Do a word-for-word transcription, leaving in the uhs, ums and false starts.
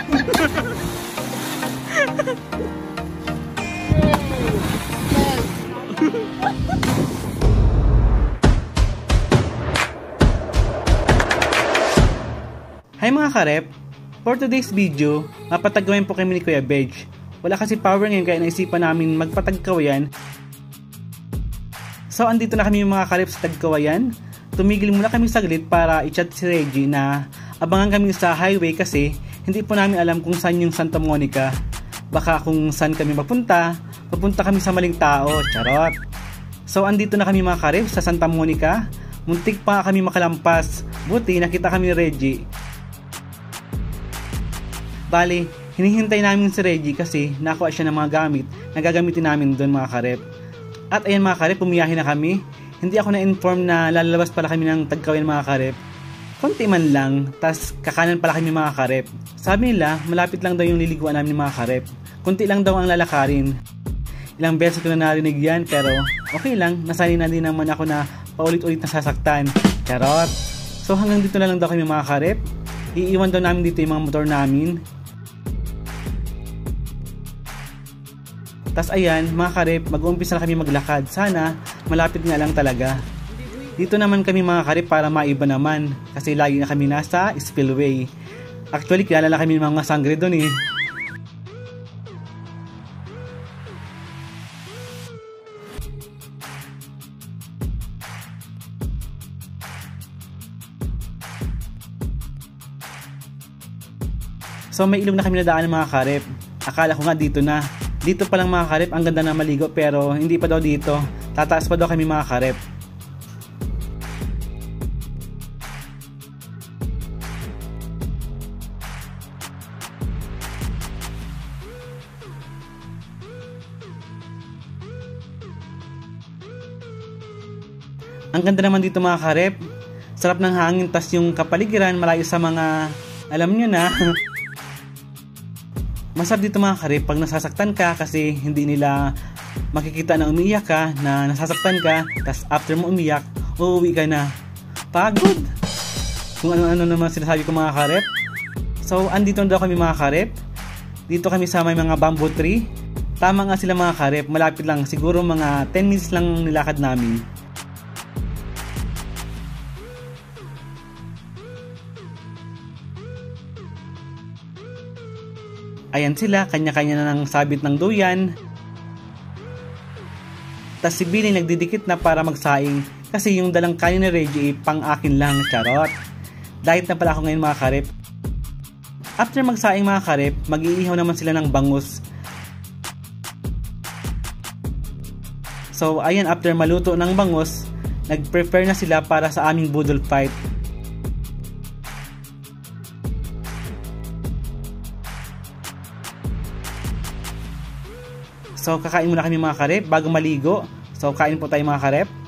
Hi mga karep! For today's video, mapatagkawayan po kami ni Kuya Bedge. Wala kasi power ngayon kaya naisipan namin magpatagkawayan. So andito na kami mga karep sa tagkawayan. Tumigil muna kami saglit para i-chat si Reggie na abangan kami sa highway kasi hindi po namin alam kung saan yung Santa Monica. Baka kung saan kami magpunta, papunta kami sa maling tao, charot. So andito na kami mga karep sa Santa Monica. Muntik pa kami makalampas, buti nakita kami ni Reggie. Bali, hinihintay namin si Reggie kasi nakuha siya ng mga gamit na gagamitin namin doon mga karep. At ayan mga karep, pumiyahin na kami. Hindi ako na-inform na lalabas pala kami ng Tagkawayan mga karep. Konti man lang, tas kakanan pala kami mga karep. Sabi nila, malapit lang daw yung liliguan namin mga karep. Kunti lang daw ang lalakarin. Ilang beses ko na narinig yan pero okay lang, nasanay na din naman ako na paulit-ulit nasasaktan. Charot! So hanggang dito na lang daw kami mga karep. Iiwan daw namin dito yung mga motor namin. Tas ayan, mga karep, mag-uumpisa na kami maglakad. Sana, malapit nga lang talaga. Dito naman kami mga karep para maiba naman. Kasi lagi na kami nasa spillway. Actually, kilala na kami ng mga sangre doon eh. So may ilog na kami nadaan ng mga karep. Akala ko nga dito na. Dito pa lang mga karep, ang ganda na maligo pero hindi pa daw dito. Tataas pa daw kami mga karep. Ang ganda naman dito mga karep. Sarap ng hangin, tas yung kapaligiran malayo sa mga, alam nyo na. Masarap dito mga karep pag nasasaktan ka kasi hindi nila makikita na umiiyak ka, na nasasaktan ka, tas after mo umiyak, uuwi ka na. Pagod! Kung ano-ano naman sinasabi ko mga karep. So, andito na daw kami mga karep. Dito kami sa may mga bamboo tree. Tama nga sila mga karep, malapit lang. Siguro mga ten minutes lang nilakad namin. Ayan sila, kanya-kanya na ng sabit ng duyan. Tas si Billy nagdidikit na para magsaing kasi yung dalang kanin ni Reggie pang akin lang, charot. Diet na pala ako ngayon mga karep. After magsaing mga karep, mag-iihaw naman sila ng bangus. So ayan, after maluto ng bangus, nag-prepare na sila para sa aming budol fight. So kakain muna kami mga karep bago maligo. So kain po tayo mga karep.